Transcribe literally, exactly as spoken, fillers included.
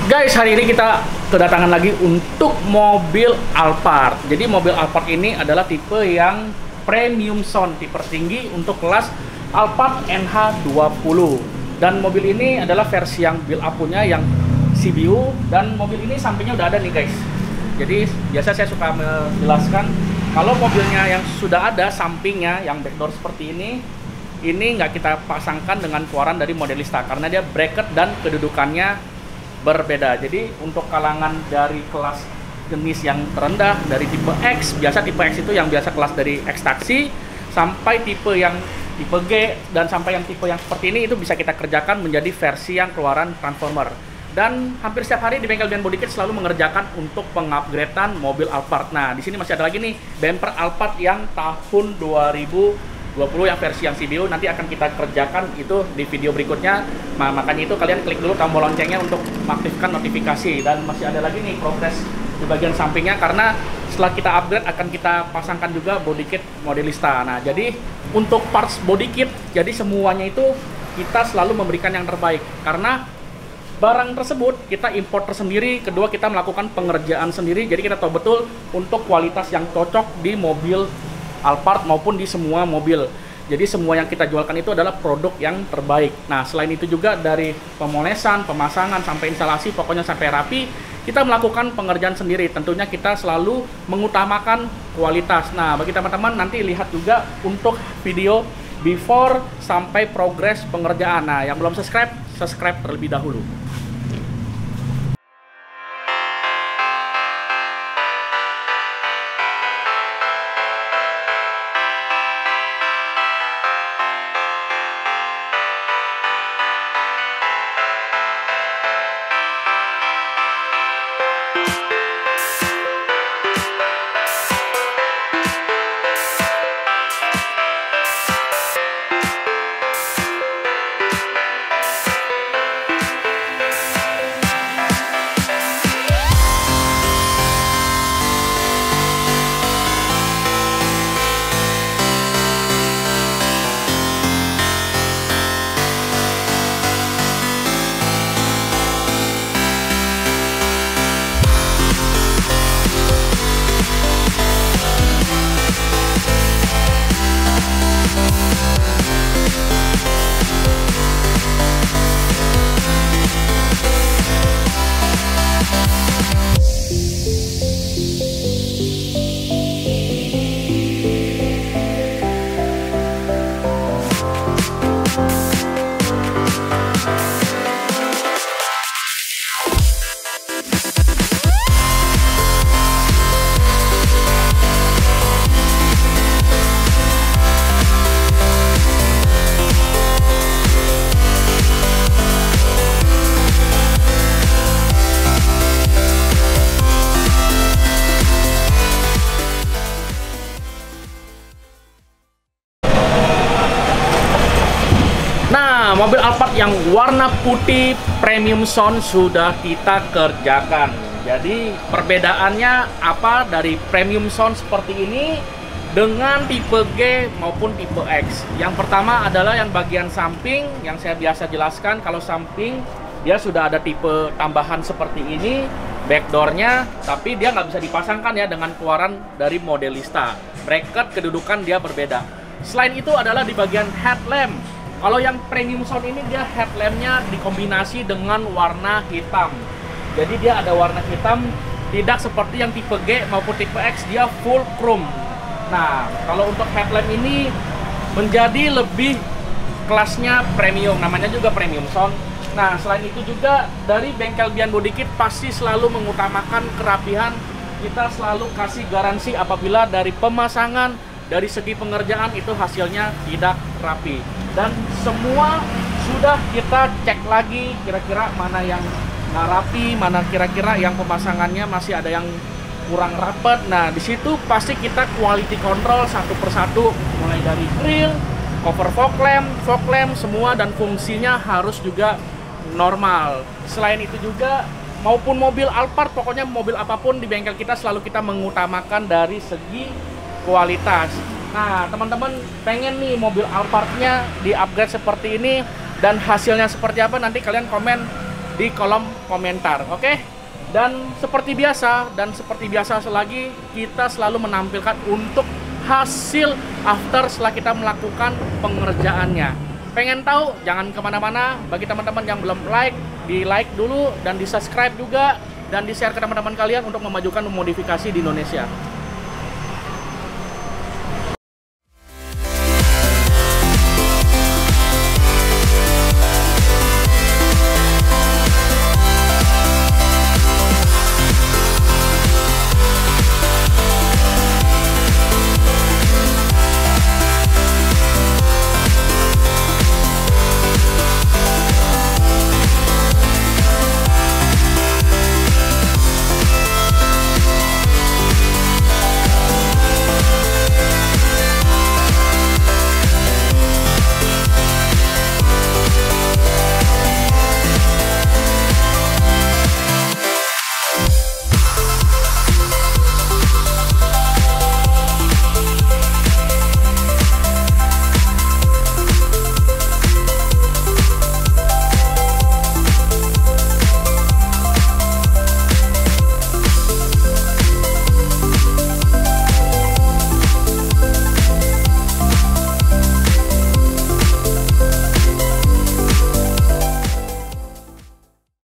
Guys, hari ini kita kedatangan lagi untuk mobil Alphard. Jadi mobil Alphard ini adalah tipe yang premium sound, tipe tertinggi untuk kelas Alphard N H dua puluh. Dan mobil ini adalah versi yang build up punya yang C B U, dan mobil ini sampingnya udah ada nih guys. Jadi biasa saya suka menjelaskan kalau mobilnya yang sudah ada sampingnya yang backdoor seperti ini, ini nggak kita pasangkan dengan keluaran dari Modelista karena dia bracket dan kedudukannya berbeda. Jadi untuk kalangan dari kelas jenis yang terendah dari tipe X, biasa tipe X itu yang biasa kelas dari X taksi, sampai tipe yang tipe G dan sampai yang tipe yang seperti ini itu bisa kita kerjakan menjadi versi yang keluaran Transformer. Dan hampir setiap hari di bengkel Bian Body Kit selalu mengerjakan untuk pengupgradean mobil Alphard. Nah, di sini masih ada lagi nih bumper Alphard yang tahun dua ribu dua puluh yang versi yang C B U, nanti akan kita kerjakan itu di video berikutnya. Nah, makanya itu kalian klik dulu tombol loncengnya untuk mengaktifkan notifikasi. Dan masih ada lagi nih progres di bagian sampingnya karena setelah kita upgrade akan kita pasangkan juga body kit Modelista. Nah, jadi untuk parts body kit, jadi semuanya itu kita selalu memberikan yang terbaik karena barang tersebut kita import tersendiri, kedua kita melakukan pengerjaan sendiri, jadi kita tahu betul untuk kualitas yang cocok di mobil Alphard maupun di semua mobil. Jadi semua yang kita jualkan itu adalah produk yang terbaik. Nah, selain itu juga dari pemolesan, pemasangan, sampai instalasi, pokoknya sampai rapi, kita melakukan pengerjaan sendiri. Tentunya kita selalu mengutamakan kualitas. Nah, bagi teman-teman nanti lihat juga untuk video before sampai progres pengerjaan. Nah, yang belum subscribe, subscribe terlebih dahulu. Mobil Alphard yang warna putih premium sound sudah kita kerjakan. Jadi perbedaannya apa dari premium sound seperti ini dengan tipe G maupun tipe X? Yang pertama adalah yang bagian samping yang saya biasa jelaskan. Kalau samping dia sudah ada tipe tambahan seperti ini backdoornya, tapi dia nggak bisa dipasangkan ya dengan keluaran dari Modelista. Bracket kedudukan dia berbeda. Selain itu adalah di bagian headlamp. Kalau yang premium sound ini dia headlampnya dikombinasi dengan warna hitam. Jadi dia ada warna hitam, tidak seperti yang tipe G maupun tipe X, dia full chrome. Nah, kalau untuk headlamp ini menjadi lebih kelasnya premium, namanya juga premium sound. Nah, selain itu juga dari bengkel Bian Body Kit pasti selalu mengutamakan kerapihan. Kita selalu kasih garansi apabila dari pemasangan, dari segi pengerjaan itu hasilnya tidak rapi. Dan semua sudah kita cek lagi kira-kira mana yang nggak rapi, mana kira-kira yang pemasangannya masih ada yang kurang rapat. Nah, di situ pasti kita quality control satu persatu, mulai dari grill, cover fog lamp, fog lamp semua, dan fungsinya harus juga normal. Selain itu juga maupun mobil Alphard, pokoknya mobil apapun di bengkel kita selalu kita mengutamakan dari segi kualitas. Nah, teman-teman pengen nih mobil Alphardnya di upgrade seperti ini dan hasilnya seperti apa, nanti kalian komen di kolom komentar, oke? Dan seperti biasa, dan seperti biasa lagi, kita selalu menampilkan untuk hasil after setelah kita melakukan pengerjaannya. Pengen tahu? Jangan kemana-mana. Bagi teman-teman yang belum like, di like dulu dan di subscribe juga, dan di share ke teman-teman kalian untuk memajukan modifikasi di Indonesia.